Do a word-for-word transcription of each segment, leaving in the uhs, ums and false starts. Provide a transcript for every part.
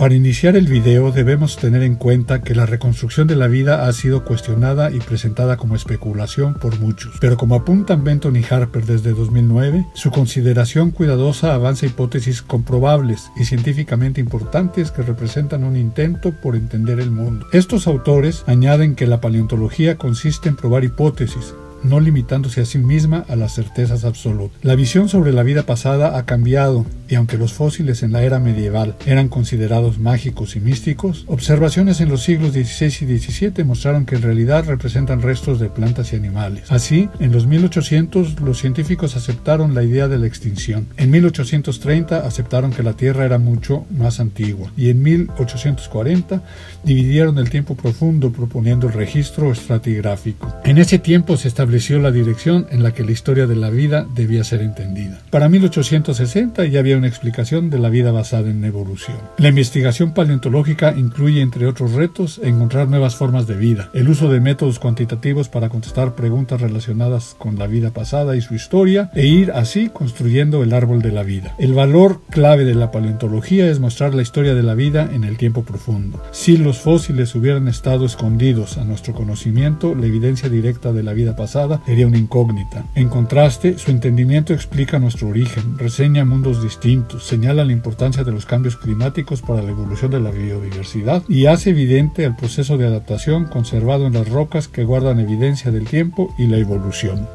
Para iniciar el video debemos tener en cuenta que la reconstrucción de la vida ha sido cuestionada y presentada como especulación por muchos, pero como apuntan Benton y Harper desde dos mil nueve, su consideración cuidadosa avanza hipótesis comprobables y científicamente importantes que representan un intento por entender el mundo. Estos autores añaden que la paleontología consiste en probar hipótesis, no limitándose a sí misma a las certezas absolutas. La visión sobre la vida pasada ha cambiado, y aunque los fósiles en la era medieval eran considerados mágicos y místicos, observaciones en los siglos dieciséis y diecisiete mostraron que en realidad representan restos de plantas y animales. Así, en los mil ochocientos los científicos aceptaron la idea de la extinción. En mil ochocientos treinta aceptaron que la Tierra era mucho más antigua, y en mil ochocientos cuarenta dividieron el tiempo profundo proponiendo el registro estratigráfico. En ese tiempo se estableció la dirección en la que la historia de la vida debía ser entendida. Para mil ochocientos sesenta ya había una explicación de la vida basada en evolución. La investigación paleontológica incluye, entre otros retos, encontrar nuevas formas de vida, el uso de métodos cuantitativos para contestar preguntas relacionadas con la vida pasada y su historia, e ir así construyendo el árbol de la vida. El valor clave de la paleontología es mostrar la historia de la vida en el tiempo profundo. Si los fósiles hubieran estado escondidos a nuestro conocimiento, la evidencia directa de la vida pasada sería una incógnita. En contraste, su entendimiento explica nuestro origen, reseña mundos distintos, señala la importancia de los cambios climáticos para la evolución de la biodiversidad y hace evidente el proceso de adaptación conservado en las rocas que guardan evidencia del tiempo y la evolución.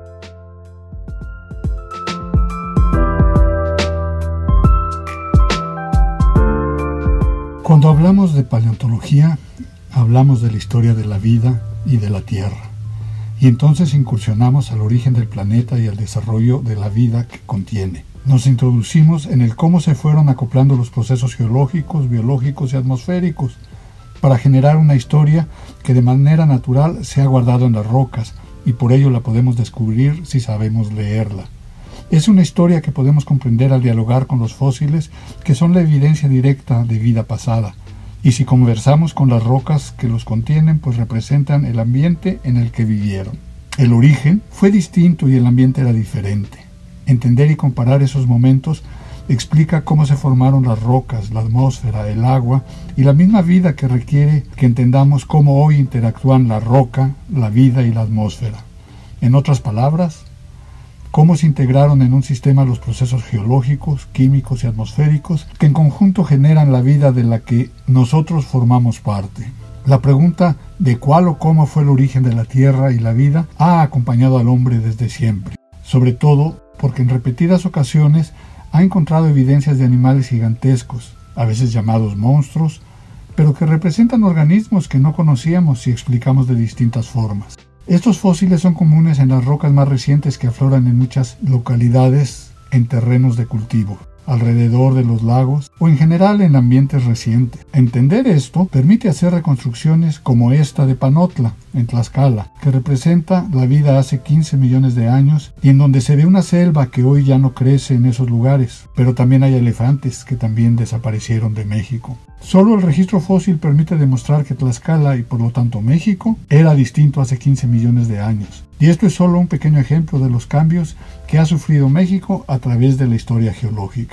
Cuando hablamos de paleontología, hablamos de la historia de la vida y de la Tierra. Y entonces incursionamos al origen del planeta y al desarrollo de la vida que contiene. Nos introducimos en el cómo se fueron acoplando los procesos geológicos, biológicos y atmosféricos para generar una historia que de manera natural se ha guardado en las rocas y por ello la podemos descubrir si sabemos leerla. Es una historia que podemos comprender al dialogar con los fósiles, que son la evidencia directa de vida pasada. Y si conversamos con las rocas que los contienen, pues representan el ambiente en el que vivieron. El origen fue distinto y el ambiente era diferente. Entender y comparar esos momentos explica cómo se formaron las rocas, la atmósfera, el agua y la misma vida que requiere que entendamos cómo hoy interactúan la roca, la vida y la atmósfera. En otras palabras, cómo se integraron en un sistema los procesos geológicos, químicos y atmosféricos que en conjunto generan la vida de la que nosotros formamos parte. La pregunta de cuál o cómo fue el origen de la Tierra y la vida ha acompañado al hombre desde siempre, sobre todo porque en repetidas ocasiones ha encontrado evidencias de animales gigantescos, a veces llamados monstruos, pero que representan organismos que no conocíamos si explicamos de distintas formas. Estos fósiles son comunes en las rocas más recientes que afloran en muchas localidades en terrenos de cultivo, alrededor de los lagos o en general en ambientes recientes. Entender esto permite hacer reconstrucciones como esta de Panotla, en Tlaxcala, que representa la vida hace quince millones de años y en donde se ve una selva que hoy ya no crece en esos lugares, pero también hay elefantes que también desaparecieron de México. Solo el registro fósil permite demostrar que Tlaxcala y por lo tanto México era distinto hace quince millones de años. Y esto es solo un pequeño ejemplo de los cambios que ha sufrido México a través de la historia geológica.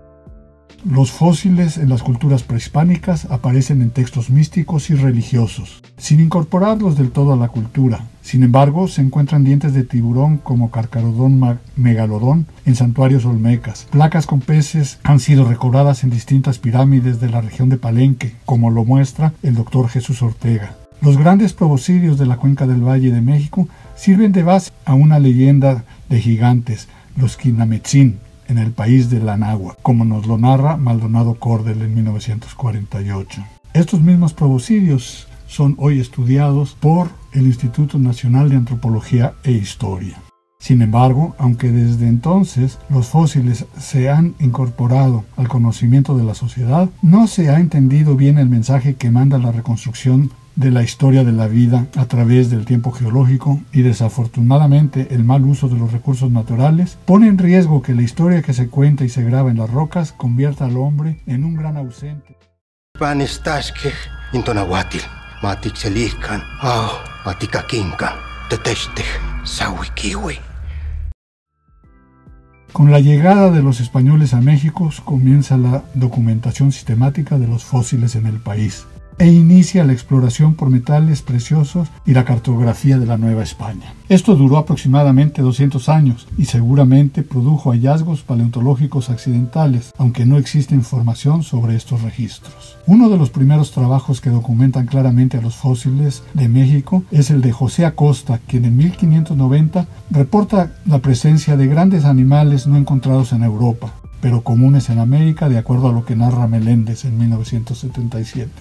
Los fósiles en las culturas prehispánicas aparecen en textos místicos y religiosos, sin incorporarlos del todo a la cultura. Sin embargo, se encuentran dientes de tiburón como Carcharodon megalodon en santuarios olmecas. Placas con peces han sido recobradas en distintas pirámides de la región de Palenque, como lo muestra el doctor Jesús Ortega. Los grandes proboscidios de la cuenca del Valle de México sirven de base a una leyenda de gigantes, los Quinametzin, en el país del Anáhuac, como nos lo narra Maldonado Cordel en mil novecientos cuarenta y ocho. Estos mismos proboscidios son hoy estudiados por el Instituto Nacional de Antropología e Historia. Sin embargo, aunque desde entonces los fósiles se han incorporado al conocimiento de la sociedad, no se ha entendido bien el mensaje que manda la reconstrucción de la historia de la vida a través del tiempo geológico y desafortunadamente el mal uso de los recursos naturales pone en riesgo que la historia que se cuenta y se graba en las rocas convierta al hombre en un gran ausente. Panistashke intonahuatil, matixeliscan, au, matikakinkan, tetestej, sawikiwi. Con la llegada de los españoles a México comienza la documentación sistemática de los fósiles en el país e inicia la exploración por metales preciosos y la cartografía de la Nueva España. Esto duró aproximadamente doscientos años y seguramente produjo hallazgos paleontológicos accidentales, aunque no existe información sobre estos registros. Uno de los primeros trabajos que documentan claramente a los fósiles de México es el de José Acosta, quien en mil quinientos noventa reporta la presencia de grandes animales no encontrados en Europa, pero comunes en América, de acuerdo a lo que narra Meléndez en mil novecientos setenta y siete.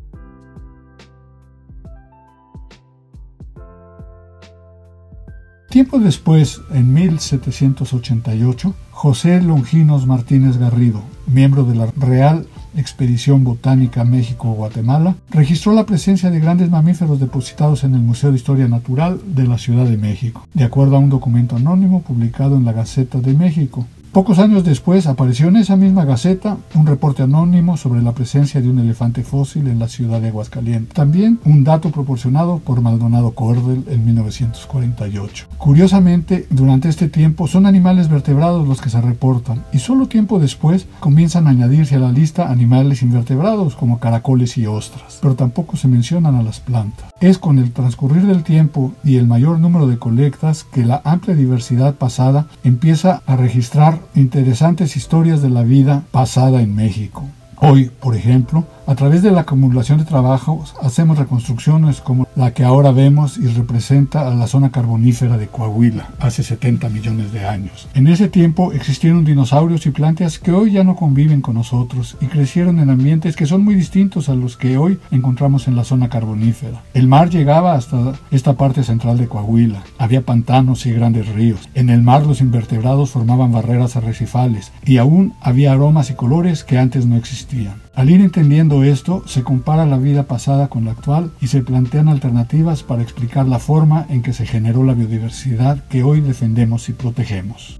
Tiempo después, en mil setecientos ochenta y ocho, José Longinos Martínez Garrido, miembro de la Real Expedición Botánica México-Guatemala, registró la presencia de grandes mamíferos depositados en el Museo de Historia Natural de la Ciudad de México, de acuerdo a un documento anónimo publicado en la Gaceta de México. Pocos años después apareció en esa misma Gaceta un reporte anónimo sobre la presencia de un elefante fósil en la ciudad de Aguascalientes. También un dato proporcionado por Maldonado Cordel en mil novecientos cuarenta y ocho. Curiosamente, durante este tiempo son animales vertebrados los que se reportan y solo tiempo después comienzan a añadirse a la lista animales invertebrados como caracoles y ostras, pero tampoco se mencionan a las plantas. Es con el transcurrir del tiempo y el mayor número de colectas que la amplia diversidad pasada empieza a registrar interesantes historias de la vida pasada en México. Hoy, por ejemplo, a través de la acumulación de trabajos, hacemos reconstrucciones como la que ahora vemos y representa a la zona carbonífera de Coahuila, hace setenta millones de años. En ese tiempo existieron dinosaurios y plantas que hoy ya no conviven con nosotros y crecieron en ambientes que son muy distintos a los que hoy encontramos en la zona carbonífera. El mar llegaba hasta esta parte central de Coahuila. Había pantanos y grandes ríos. En el mar los invertebrados formaban barreras arrecifales y aún había aromas y colores que antes no existían. Al ir entendiendo esto, se compara la vida pasada con la actual y se plantean alternativas para explicar la forma en que se generó la biodiversidad que hoy defendemos y protegemos.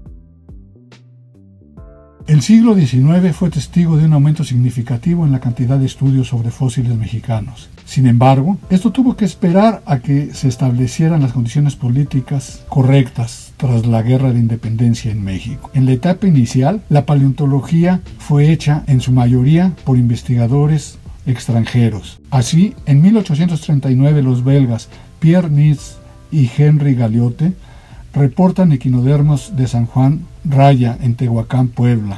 El siglo diecinueve fue testigo de un aumento significativo en la cantidad de estudios sobre fósiles mexicanos. Sin embargo, esto tuvo que esperar a que se establecieran las condiciones políticas correctas tras la Guerra de Independencia en México. En la etapa inicial, la paleontología fue hecha en su mayoría por investigadores extranjeros. Así, en mil ochocientos treinta y nueve los belgas Pierre Nitz y Henry Galiote reportan equinodermos de San Juan Raya en Tehuacán, Puebla.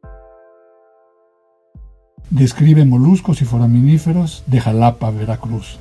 Describe moluscos y foraminíferos de Jalapa, Veracruz.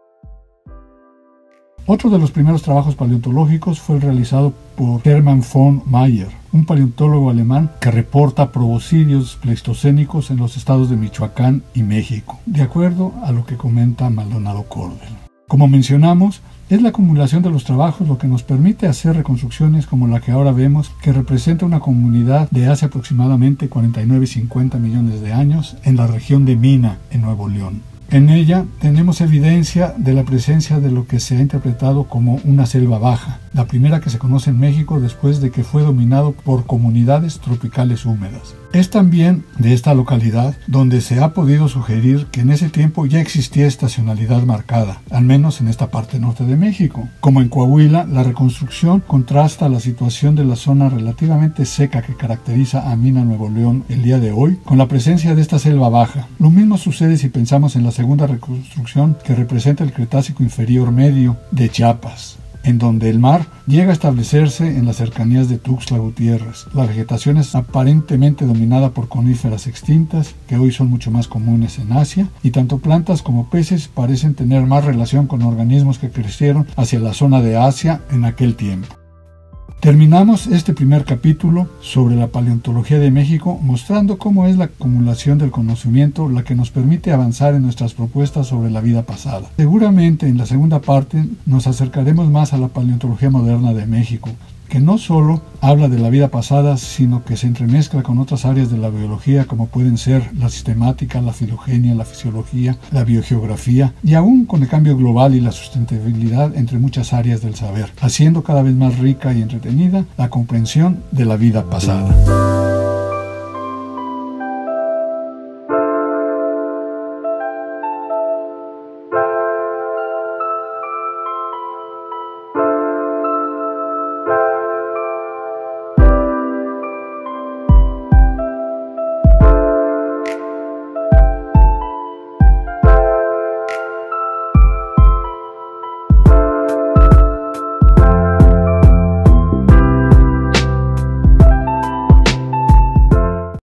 Otro de los primeros trabajos paleontológicos fue el realizado por Hermann von Meyer, un paleontólogo alemán que reporta proboscidios pleistocénicos en los estados de Michoacán y México, de acuerdo a lo que comenta Maldonado Cordel. Como mencionamos, es la acumulación de los trabajos lo que nos permite hacer reconstrucciones como la que ahora vemos, que representa una comunidad de hace aproximadamente cuarenta y nueve a cincuenta millones de años en la región de Mina, en Nuevo León. En ella tenemos evidencia de la presencia de lo que se ha interpretado como una selva baja, la primera que se conoce en México después de que fue dominado por comunidades tropicales húmedas. Es también de esta localidad donde se ha podido sugerir que en ese tiempo ya existía estacionalidad marcada, al menos en esta parte norte de México. Como en Coahuila, la reconstrucción contrasta la situación de la zona relativamente seca que caracteriza a Mina, Nuevo León el día de hoy, con la presencia de esta selva baja. Lo mismo sucede si pensamos en la segunda reconstrucción que representa el Cretácico inferior medio de Chiapas, en donde el mar llega a establecerse en las cercanías de Tuxtla Gutiérrez. La vegetación es aparentemente dominada por coníferas extintas, que hoy son mucho más comunes en Asia, y tanto plantas como peces parecen tener más relación con organismos que crecieron hacia la zona de Asia en aquel tiempo. Terminamos este primer capítulo sobre la paleontología de México mostrando cómo es la acumulación del conocimiento la que nos permite avanzar en nuestras propuestas sobre la vida pasada. Seguramente en la segunda parte nos acercaremos más a la paleontología moderna de México, que no solo habla de la vida pasada, sino que se entremezcla con otras áreas de la biología como pueden ser la sistemática, la filogenia, la fisiología, la biogeografía y aún con el cambio global y la sustentabilidad entre muchas áreas del saber, haciendo cada vez más rica y entretenida la comprensión de la vida pasada.